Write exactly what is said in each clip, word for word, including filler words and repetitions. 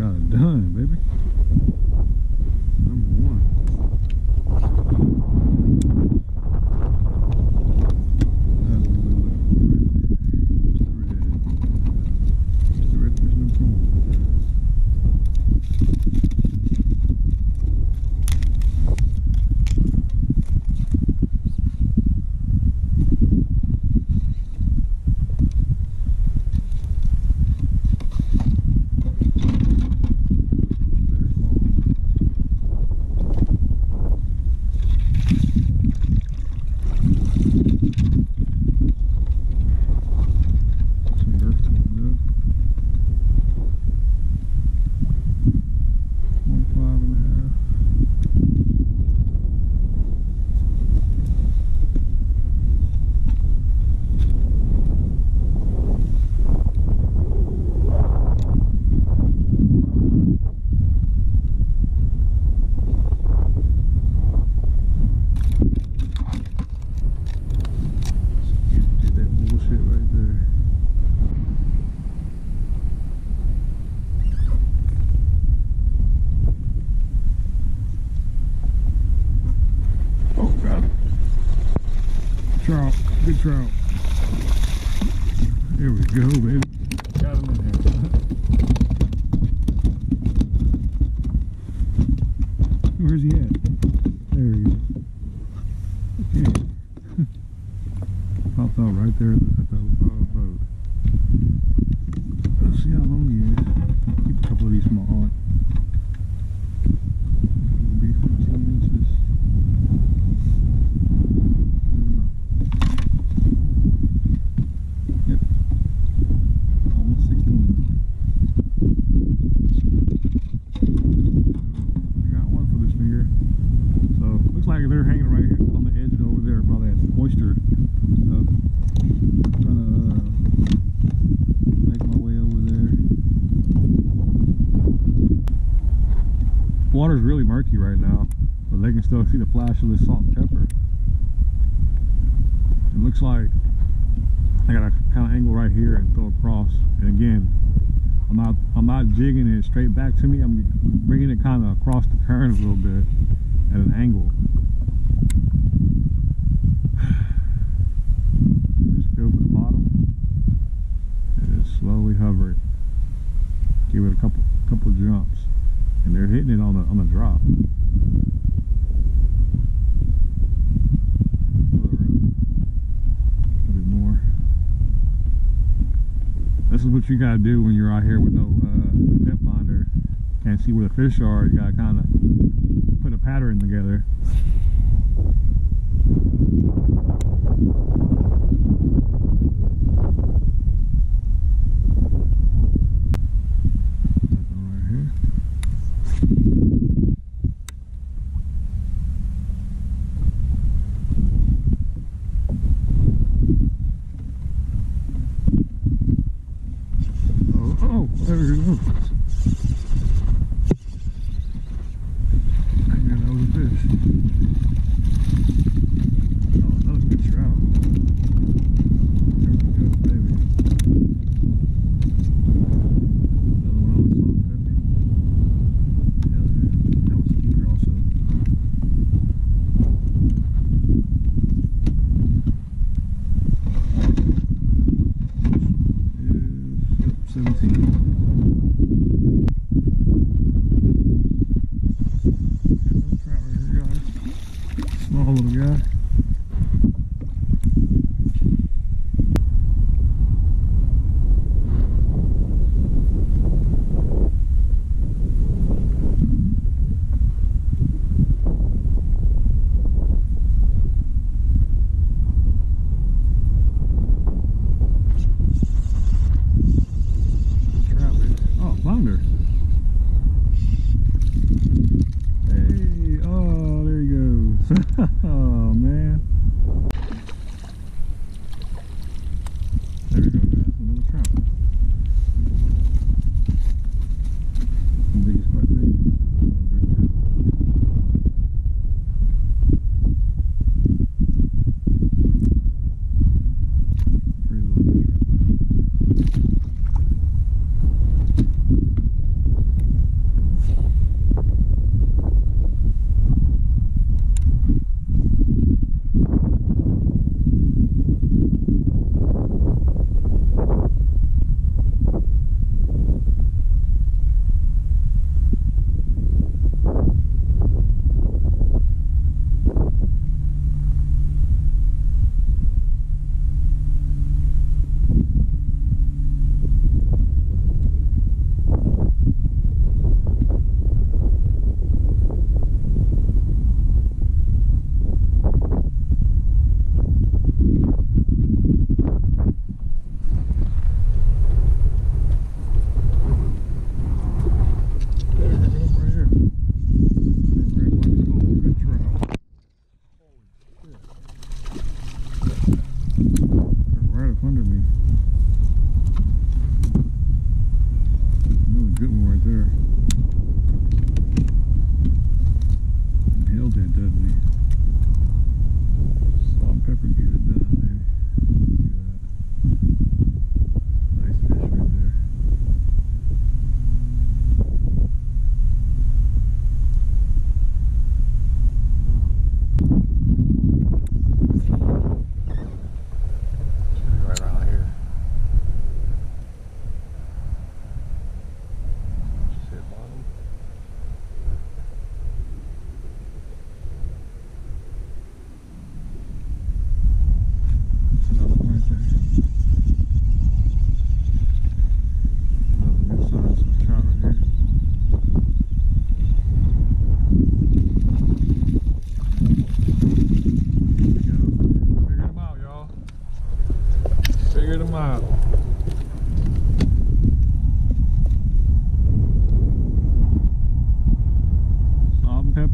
Got it done, baby. Number one. That's what we look for. Just the red. Just the red fish number one. Trout, good trout. There we go, baby. Got him in there. Where's he at? There he is. Okay. Popped out right there at the, at the uh, boat. Let's see how long he is. Keep a couple of these small on. Maybe fifteen inches. They're hanging right here on the edge over there by that oyster. Uh, trying to uh, make my way over there. Water's really murky right now, but they can still see the flash of the salt and pepper. It looks like I got to kind of angle right here and throw across. And again, I'm not I'm not jigging it straight back to me. I'm bringing it kind of across the current a little bit at an angle. Just go for the bottom and just slowly hover it. Give it a couple couple jumps, and they're hitting it on the on the drop. A bit more. This is what you gotta do when you're out here with no uh, depth finder. Can't see where the fish are. You gotta kind of put a pattern together. Oh, there we go. I got all the fish. Oh, that was a good trout. There we go, baby. Another one on the salt and pepper. Hell yeah. That was a keeper also. Is seventeen. Small little guy. Oh, flounder. Hey, oh, there he goes. Oh man. There we go, guys. Another trout. I think he's quite big. Pretty little fish right there.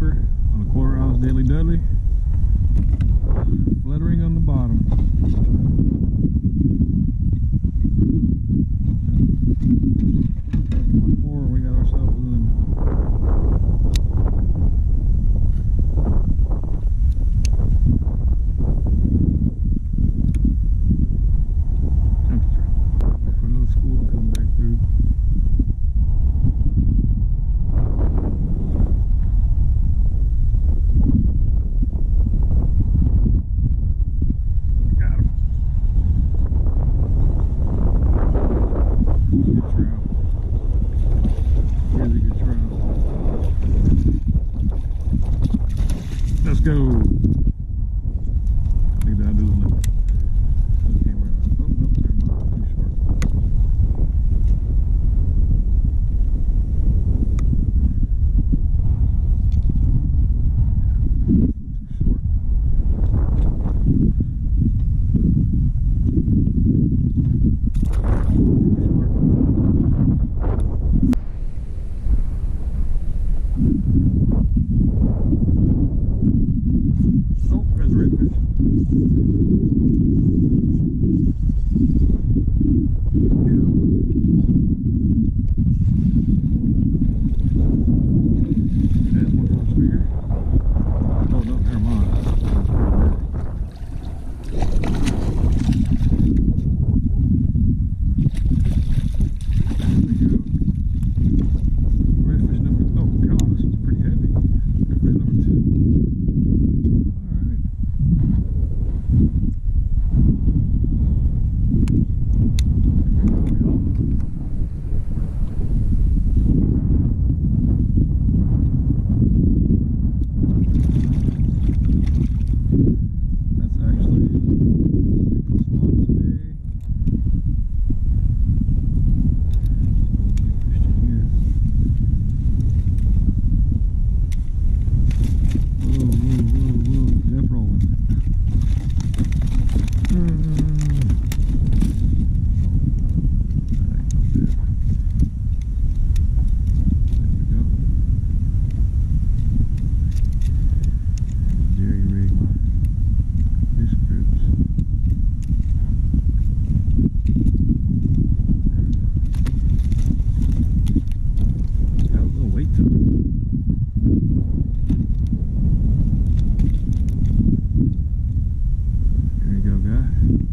pepper on a quarter ounce Daily Dudley. Fluttering on the bottom. One more, we got ourselves in. Empty trout. Wait for another school to come back through. Let's go. I think that I do the limit. Okay, we're not. Oh, nope, never mind. Too short. Too short. Oh, there's a redfish. There's one for the spear. Oh, no, never mind. That's pretty big. There we go. Redfish number, oh god, this is pretty heavy. Redfish number two. Alright. That's actually six slot today. Fished in here. Whoa, whoa, whoa, whoa, depth rolling. Mm. That ain't no dip. There we go. And jerry rig my fish groups. Got a little weight to it. Here you go, guy.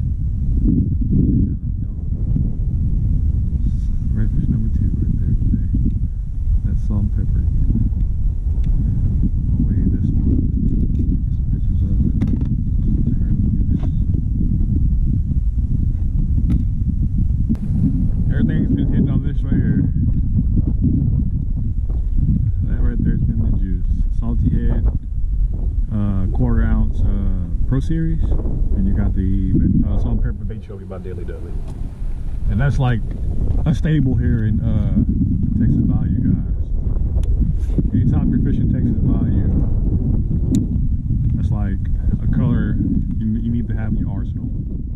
Redfish number two right there today. That's salt and pepper again. I'll weigh this one. Get some pictures of it. Turn loose. Everything's been hitting on this right here. That right there's been the juice. Salty head, uh, quarter ounce uh, Pro Series, and you got the uh, salt and pepper bait choke by Daily Dudley. And that's like a staple here in uh, Texas Bayou, guys. Anytime you're fishing Texas Bayou, that's like a color you, you need to have in your arsenal.